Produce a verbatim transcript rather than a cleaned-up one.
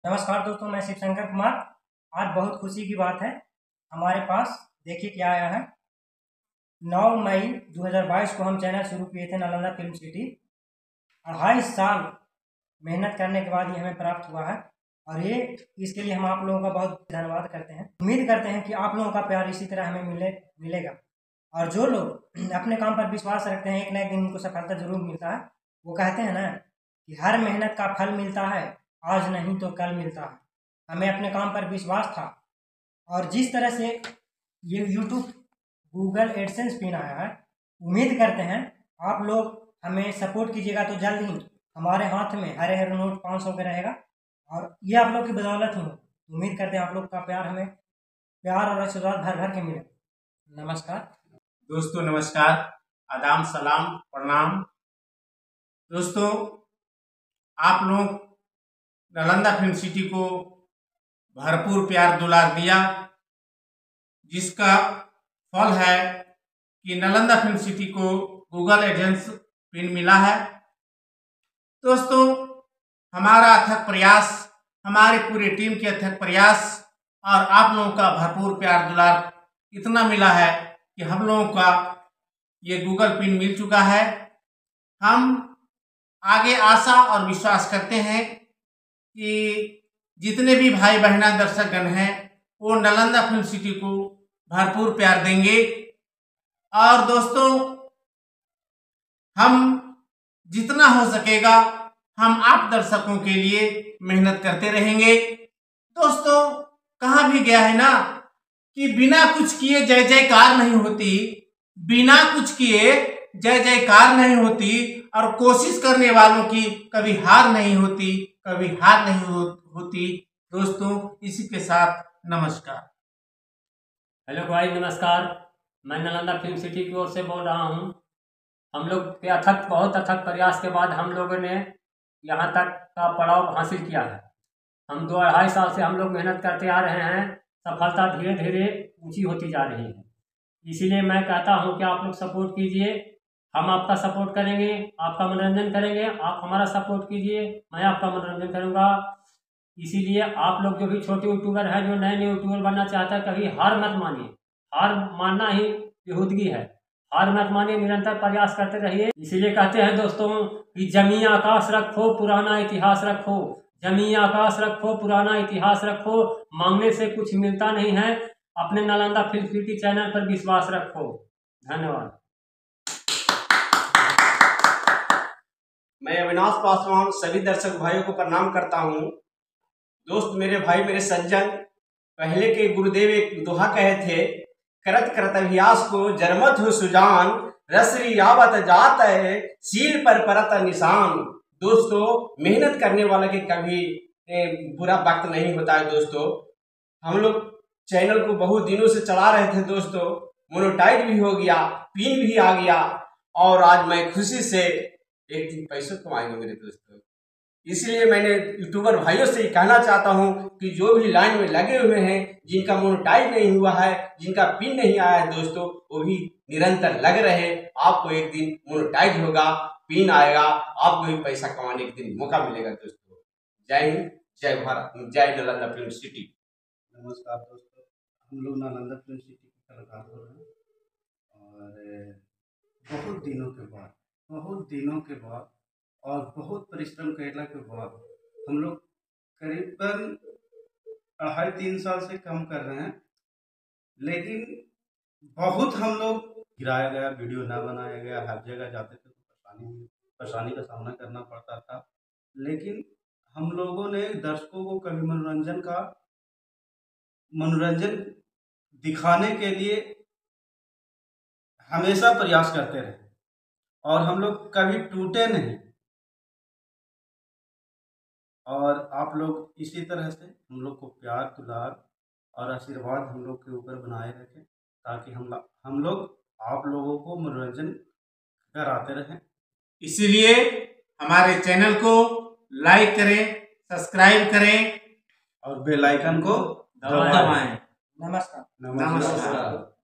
नमस्कार दोस्तों, मैं शिव शंकर कुमार। आज बहुत खुशी की बात है, हमारे पास देखिए क्या आया है। नौ मई दो हज़ार बाईस को हम चैनल शुरू किए थे नालंदा फिल्म सिटी। अढ़ाई साल मेहनत करने के बाद ये हमें प्राप्त हुआ है और ये इसके लिए हम आप लोगों का बहुत धन्यवाद करते हैं। उम्मीद करते हैं कि आप लोगों का प्यार इसी तरह हमें मिले मिलेगा और जो लोग अपने काम पर विश्वास रखते हैं एक ना एक दिन उनको सफलता जरूर मिलता है। वो कहते हैं ना कि हर मेहनत का फल मिलता है, आज नहीं तो कल मिलता है। हमें अपने काम पर विश्वास था और जिस तरह से ये यूट्यूब गूगल एडसेंस पिन आया है, उम्मीद करते हैं आप लोग हमें सपोर्ट कीजिएगा तो जल्द ही हमारे हाथ में हरे हरे नोट पाँच सौ का रहेगा और ये आप लोग की बदौलत ही उम्मीद करते हैं आप लोग का प्यार हमें प्यार और आशीर्वाद भर भर के मिले। नमस्कार दोस्तों, नमस्कार, आदाब, सलाम, प्रणाम। दोस्तों, आप लोग नालंदा फिल्म सिटी को भरपूर प्यार दुलार दिया, जिसका फल है कि नालंदा फिल्म सिटी को गूगल एडसेंस पिन मिला है। दोस्तों, हमारा अथक प्रयास, हमारे पूरे टीम के अथक प्रयास और आप लोगों का भरपूर प्यार दुलार इतना मिला है कि हम लोगों का ये गूगल पिन मिल चुका है। हम आगे आशा और विश्वास करते हैं कि जितने भी भाई बहना दर्शकगण हैं वो नालंदा फिल्म सिटी को भरपूर प्यार देंगे। और दोस्तों, हम जितना हो सकेगा हम आप दर्शकों के लिए मेहनत करते रहेंगे। दोस्तों, कहा भी गया है ना कि बिना कुछ किए जय जयकार नहीं होती, बिना कुछ किए जय जयकार नहीं होती और कोशिश करने वालों की कभी हार नहीं होती, कभी हार नहीं हो, होती। दोस्तों, इसी के साथ नमस्कार। हेलो भाई, नमस्कार। मैं नालंदा फिल्म सिटी की ओर से बोल रहा हूँ। हम लोग के अथक बहुत अथक प्रयास के बाद हम लोगों ने यहाँ तक का पड़ाव हासिल किया है। हम दो अढ़ाई साल से हम लोग मेहनत करते आ रहे हैं, सफलता धीरे धीरे ऊंची होती जा रही है। इसीलिए मैं कहता हूँ कि आप लोग सपोर्ट कीजिए, हम आपका सपोर्ट करेंगे, आपका मनोरंजन करेंगे। आप हमारा सपोर्ट कीजिए, मैं आपका मनोरंजन करूँगा। इसीलिए आप लोग जो भी छोटे यूट्यूबर हैं, जो नए नए यूट्यूबर बनना चाहते हैं, कभी हार मत मानिए। हार मानना ही बेहूदगी है। हार मत मानिए, निरंतर प्रयास करते रहिए। इसीलिए कहते हैं दोस्तों कि जमी आकाश रखो, पुराना इतिहास रखो। जमी आकाश रखो, पुराना इतिहास रखो। मांगने से कुछ मिलता नहीं है। अपने नालंदा फिल्म सिटी चैनल पर विश्वास रखो। धन्यवाद। मैं अविनाश पासवान सभी दर्शक भाइयों को प्रणाम करता हूं। दोस्त, मेरे भाई, मेरे सज्जन, पहले के गुरुदेव एक दोहा कहे थे, करत करत अभ्यास को जरमत हो सुजान, रसरी आवत जात है सील पर परत निशान। दोस्तों, मेहनत करने वाला के कभी ए, बुरा वक्त नहीं होता है। दोस्तों, हम लोग चैनल को बहुत दिनों से चला रहे थे। दोस्तों, मोनेटाइज भी हो गया, पिन भी आ गया और आज मैं खुशी से एक दिन पैसे कमाएंगे मेरे दोस्तों। इसलिए मैंने यूट्यूबर भाइयों से कहना चाहता हूं कि जो भी लाइन में लगे हुए हैं, जिनका मोनेटाइज नहीं हुआ है, जिनका पिन नहीं आया है, दोस्तों, वो भी निरंतर लग रहे। आपको एक दिन मोनेटाइज होगा, पिन आएगा, आपको भी पैसा कमाने के दिन मौका मिलेगा। दोस्तों, जय हिंद, जय भारत, जय नालंदा फिल्म सिटी। नमस्कार दोस्तों, हम लोग नालंदा फिल्म सिटी के कलाकार हो रहे हैं और बहुत दिनों के बाद बहुत दिनों के बाद और बहुत परिश्रम करने के बाद हम लोग करीबन अढ़ाई तीन साल से कम कर रहे हैं, लेकिन बहुत हम लोग गिराया गया, वीडियो ना बनाया गया, हर जगह जाते थे तो परेशानी परेशानी का सामना करना पड़ता था। लेकिन हम लोगों ने दर्शकों को कभी मनोरंजन का मनोरंजन दिखाने के लिए हमेशा प्रयास करते रहे और हम लोग कभी टूटे नहीं। और आप लोग इसी तरह से हम लोग को प्यार दुलार और आशीर्वाद हम लोग के ऊपर बनाए रखें, ताकि हम हम लोग आप लोगों को मनोरंजन कराते रहें। इसीलिए हमारे चैनल को लाइक करें, सब्सक्राइब करें और बेल आइकन को दबाएं। नमस्कार। नमस्कार।